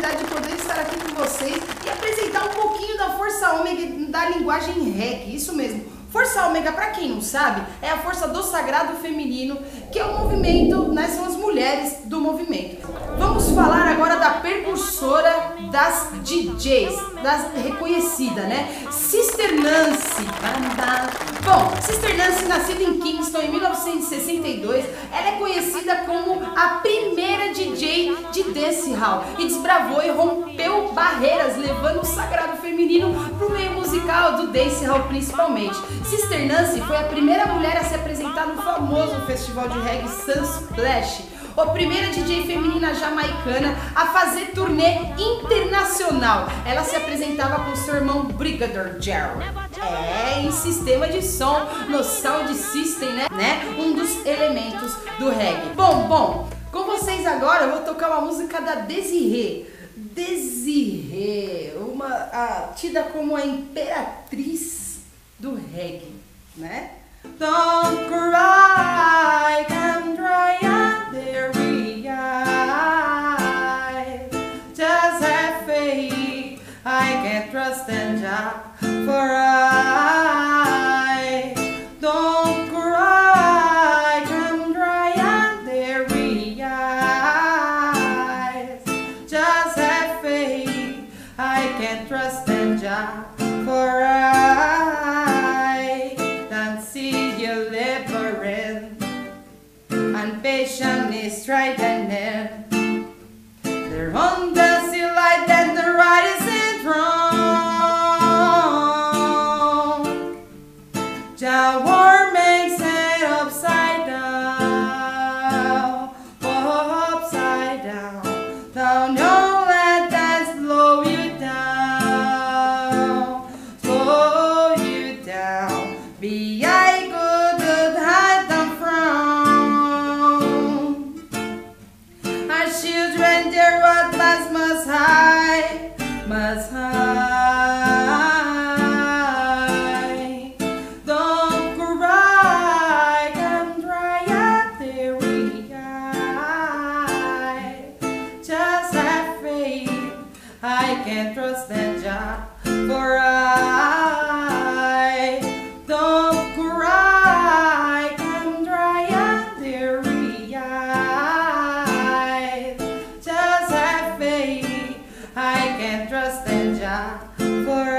felicidade de poder estar aqui com vocês e apresentar um pouquinho da Força Ômega da linguagem reggae, isso mesmo. Força Ômega, para quem não sabe, é a força do sagrado feminino, que é o movimento, né, são as mulheres do movimento. Vamos falar agora da precursora das DJs, das reconhecida, né? Sister Nancy. Bom, Sister Nancy, nascida em Kingston em 1962, ela é conhecida como a primeira DJ de dancehall e desbravou e rompeu barreiras, levando o sagrado feminino para o meio musical do dancehall principalmente. Sister Nancy foi a primeira mulher a se apresentar no famoso festival de reggae Sunsplash, a primeira DJ feminina jamaicana a fazer turnê internacional. Ela se apresentava com seu irmão Brigadier Gerald. Em sistema de som, no Sound System, né? Um dos elementos do reggae. Bom, com vocês agora eu vou tocar uma música da Desiree. Desiree, tida como a imperatriz do reggae, né? Don't cry, come dry up their eyes. Just have faith, I can trust in Jah for I. Don't cry, come dry up their eyes. Just have faith, I can trust in Jah for I. And patience is strengthening. They're on the sea light and the right is wrong. Jah war makes it upside down, upside down. Now don't let that slow you down, slow you down. Be I good to hide them from. Children, their what must hide, must hide. Don't cry, come dry up their eyes. Just have faith, I can trust in Jah for I. Don't cry, come dry up their eyes. I can trust in Jah for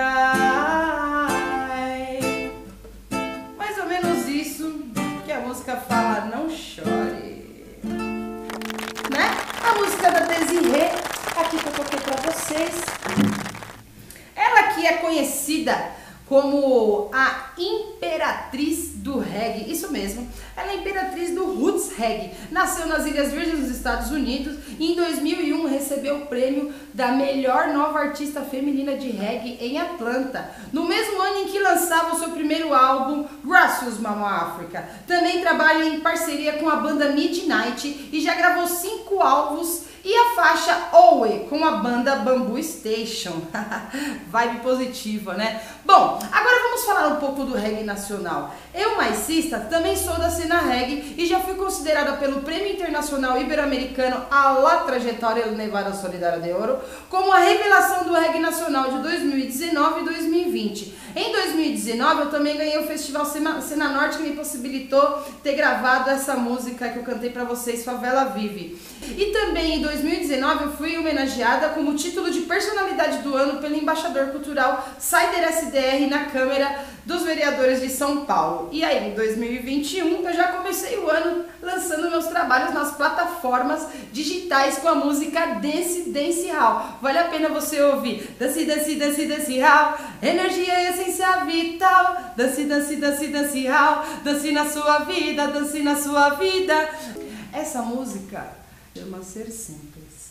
I. Mais ou menos isso que a música fala, não chore, né? A música da Desiree, aqui que eu toquei pra vocês. Ela que é conhecida como a imperatriz do reggae, isso mesmo, ela é a imperatriz do roots reggae, nasceu nas Ilhas Virgens dos Estados Unidos e em 2001 recebeu o prêmio da melhor nova artista feminina de reggae em Atlanta, no mesmo ano em que lançava o seu primeiro álbum, Gracious Mama Africa. Também trabalha em parceria com a banda Midnight e já gravou 5 álbuns e a faixa Owe com a banda Bamboo Station. Vibe positiva, né? Bom, agora vamos falar um pouco do reggae nacional. Eu, maicista, também sou da cena reggae e já fui considerada pelo Prêmio Internacional Ibero-Americano a la Trajetória Nevada Solidária de Ouro como a revelação do reggae nacional de 2019 e 2020. Em 2019 eu também ganhei o Festival Cena Norte, que me possibilitou ter gravado essa música que eu cantei pra vocês, Favela Vive. E também em 2019 eu fui homenageada como título de personalidade do ano pelo embaixador cultural Saider SDR na Câmara dos Vereadores de São Paulo. E aí, em 2021, eu já comecei o ano lançando meus trabalhos nas plataformas digitais com a música Dance Dancehall. Vale a pena você ouvir. Dance, dance, dance, dancehall. Energia e essência vital. Dance, dance, dance, dancehall. Dance na sua vida, dance na sua vida. Essa música chama Ser Simples.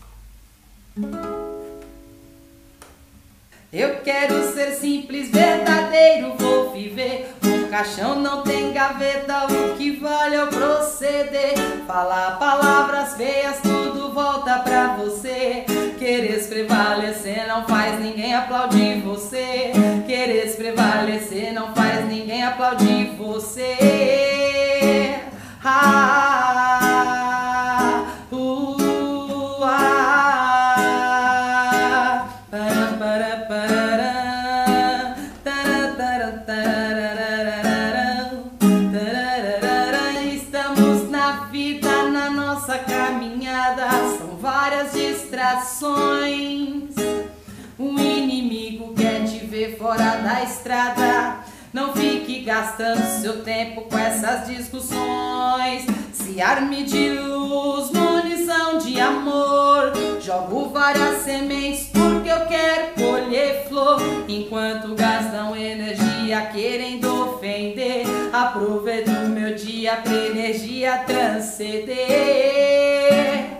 Eu quero ser simples, verdadeiro, vou viver. O caixão não tem gaveta, o que vale é o proceder. Falar palavras feias, tudo volta pra você. Querer prevalecer não faz ninguém aplaudir você. Querer prevalecer não faz ninguém aplaudir você. Ah, ah. várias distrações. O inimigo quer te ver fora da estrada. Não fique gastando seu tempo com essas discussões. Se arme de luz, munição de amor. Jogo várias sementes porque eu quero colher flor. Enquanto gastam energia querendo ofender, aproveito o meu dia pra energia transcender.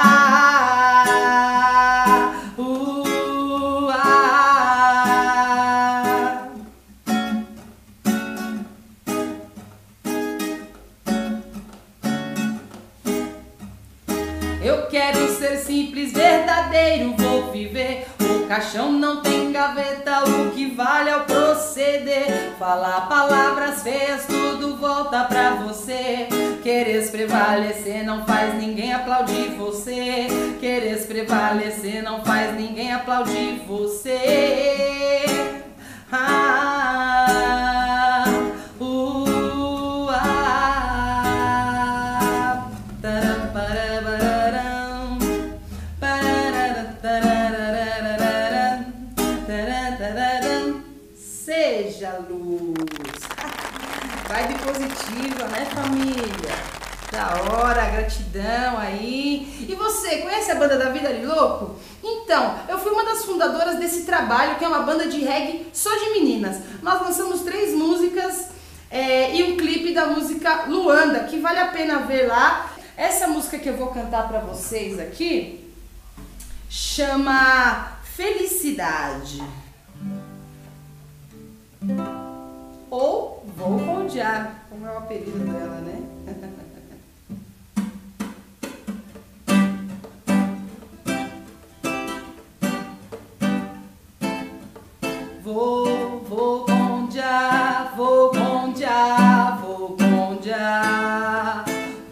Eu quero ser simples, verdadeiro, vou viver. O caixão não tem gaveta, o que vale é o proceder. Falar palavras feias, tudo volta pra você. Queres prevalecer, não faz ninguém aplaudir você. Queres prevalecer, não faz ninguém aplaudir você. Seja luz. Vibe positiva, né, família? Da hora, gratidão aí. E você, conhece a banda da Vida de Louco? Então, eu fui uma das fundadoras desse trabalho, que é uma banda de reggae só de meninas. Nós lançamos 3 músicas e um clipe da música Luanda, que vale a pena ver lá. Essa música que eu vou cantar pra vocês aqui chama Felicidade. Ou Vou com o Diabo, como é o apelido dela, né? Vou com o Diabo, vou com o Diabo, vou com o Diabo.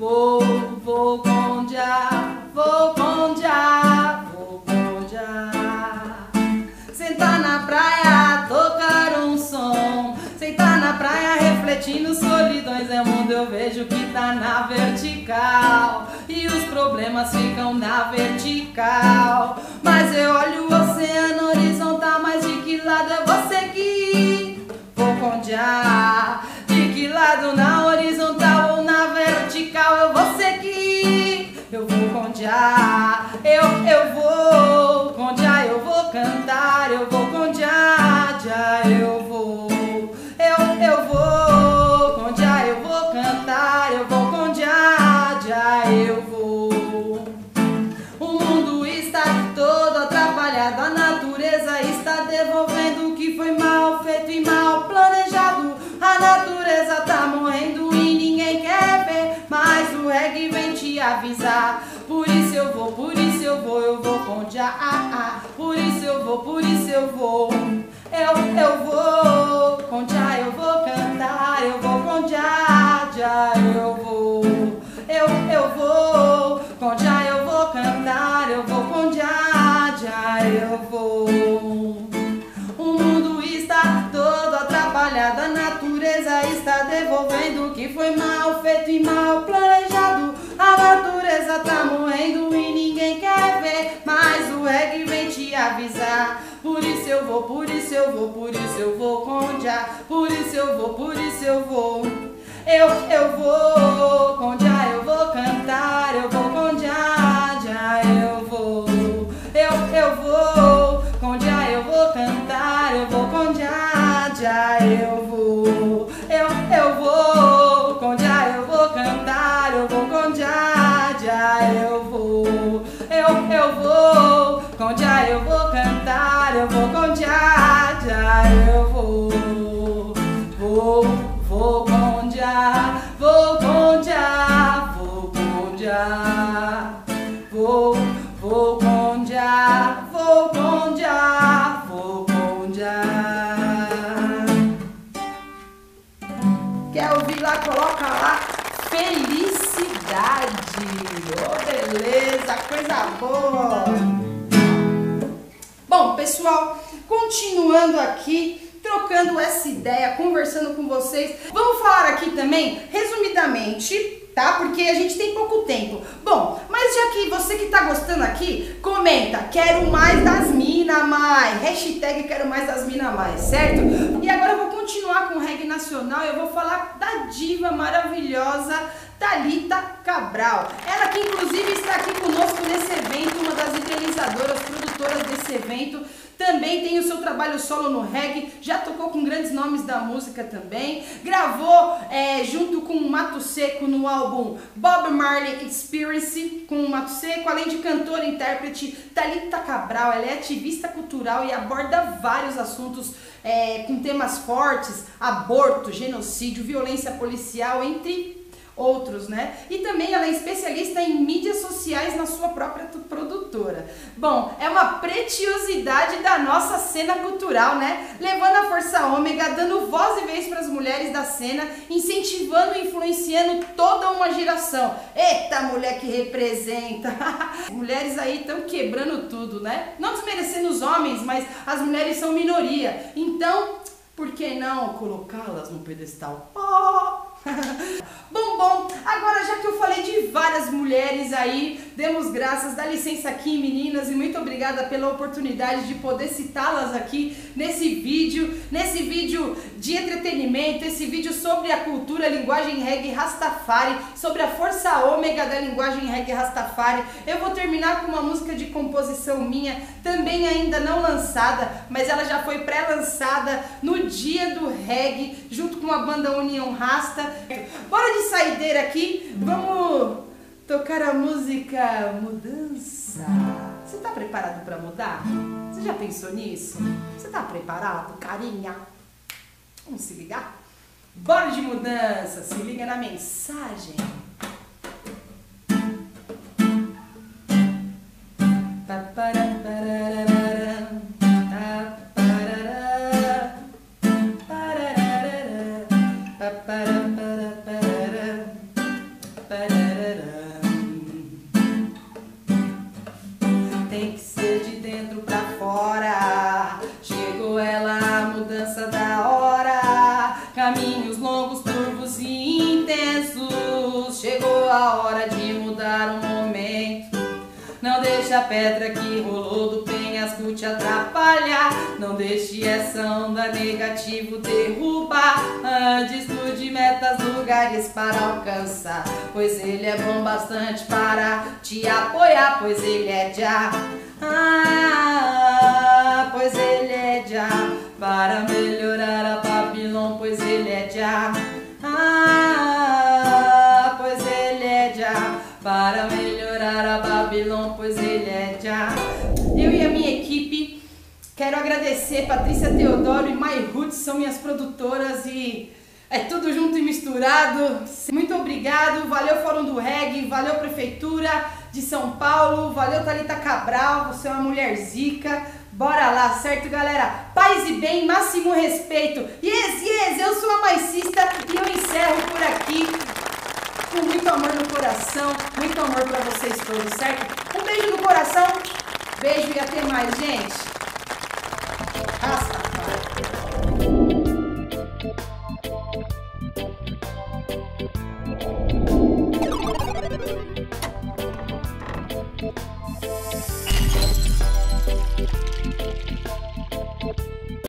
Vou com o Diabo, vou com o Diabo, vou com o Diabo. Sentar na praia, tocar um som. Sentar na praia, refletindo solidões. É o mundo, eu vejo que tá na vertical e os problemas ficam na vertical. Mas eu olho o oceano horizontal. Mas de que lado eu vou seguir? Vou com o Diabo. De que lado, na horizontal ou na vertical, eu vou seguir? Eu vou com o Diabo. Eu vou com o Diabo, eu vou cantar. Eu vou com o Diabo, eu vou. Eu vou com o Diabo, eu vou cantar. Eu vou com o Diabo, eu vou. O mundo está todo atrapalhado, a natureza está devolvendo o que foi mal feito e mal planejado. A natureza tá morrendo e ninguém quer ver, mas o reggae vem te avisar. Por isso eu vou, por isso eu vou com o Diabo. Por isso eu vou, por isso eu vou. Eu vou com o Diabo, eu vou cantar. Eu vou com o Diabo, eu vou. Eu vou com o Diabo, eu vou cantar. Eu vou com o Diabo, eu vou. O mundo está todo atrapalhado, a natureza está devolvendo o que foi mal feito e mal planejado. A natureza tá morrendo e ninguém quer ver, mas o reggae vem te avisar. Por isso eu vou, por isso eu vou, por isso eu vou com o Diabo. Por isso eu vou, por isso eu vou. Eu vou com o Diabo, eu vou cantar. Eu vou com o Diabo, eu vou. Eu vou com o Diabo, eu vou cantar. Eu vou com o Diabo, eu vou. Eu vou com o Diabo, eu vou cantar. Eu vou com o Diabo, eu vou. Eu vou com o Diabo, eu vou cantar. Eu vou com o Diabo, eu vou. Vou com o Diabo, vou com o Diabo, vou com o Diabo. Vou com o Diabo, vou com o Diabo, vou com o Diabo. Quer ouvir lá? Coloca lá Felicidade. Oh, beleza, coisa boa. Bom, pessoal, continuando aqui, trocando essa ideia, conversando com vocês. Vamos falar aqui também, resumidamente, tá? Porque a gente tem pouco tempo. Bom, mas já que você que tá gostando aqui, comenta, quero mais das mina mais, hashtag quero mais das mina mais, certo? E agora eu vou continuar com o reggae nacional, eu vou falar da diva maravilhosa Thalita Cabral. Ela que inclusive está aqui conosco nesse evento, uma das idealizadoras, produtoras desse evento. Também tem o seu trabalho solo no reggae, já tocou com grandes nomes da música também. Gravou junto com o Mato Seco no álbum Bob Marley Experience com o Mato Seco, além de cantora e intérprete. Thalita Cabral, ela é ativista cultural e aborda vários assuntos com temas fortes, aborto, genocídio, violência policial, entre outros, né? E também ela é especialista em mídias sociais na sua própria produtora. Bom, é uma preciosidade da nossa cena cultural, né? Levando a força ômega, dando voz e vez para as mulheres da cena, incentivando e influenciando toda uma geração. Eita, mulher que representa! As mulheres aí estão quebrando tudo, né? Não desmerecendo os homens, mas as mulheres são minoria. Então, por que não colocá-las no pedestal? Bom, agora já que eu falei de várias mulheres aí, demos graças, dá licença aqui meninas, e muito obrigada pela oportunidade de poder citá-las aqui nesse vídeo de entretenimento, esse vídeo sobre a cultura, linguagem reggae Rastafari, sobre a força ômega da linguagem reggae Rastafari. Eu vou terminar com uma música de composição minha, também ainda não lançada, mas ela já foi pré-lançada no dia do reggae, junto com a banda União Rasta. Bora de saideira aqui, vamos tocar a música Mudança. Você tá preparado pra mudar? Você já pensou nisso? Você tá preparado, carinha? Vamos se ligar? Bora de mudança, se liga na mensagem. Tem que ser de dentro pra fora. Chegou ela, a mudança da hora. Caminhos longos, turvos e intensos. Chegou a hora de mudar o momento. Não deixe a pedra que rolou do penhasco te atrapalhar. Não deixe essa onda negativa derrubar. Antes de metas, lugares para alcançar. Pois ele é bom bastante para te apoiar. Pois ele é já. Pois ele é já. Para melhorar a Babilônia. Pois ele é já. Pois ele é já. Para melhorar a Babilônia, pois ele é já. Eu e a minha equipe quero agradecer Patrícia Teodoro e My Roots, são minhas produtoras e é tudo junto e misturado. Muito obrigado, valeu Fórum do Reggae, valeu Prefeitura de São Paulo, valeu Thalita Cabral, você é uma mulher zica. Bora lá, certo galera? Paz e bem, máximo respeito. Yes, eu sou a Maicista e eu encerro por aqui. Com muito amor no coração, muito amor pra vocês todos, certo? Um beijo no coração, beijo e até mais, gente. Rastafari.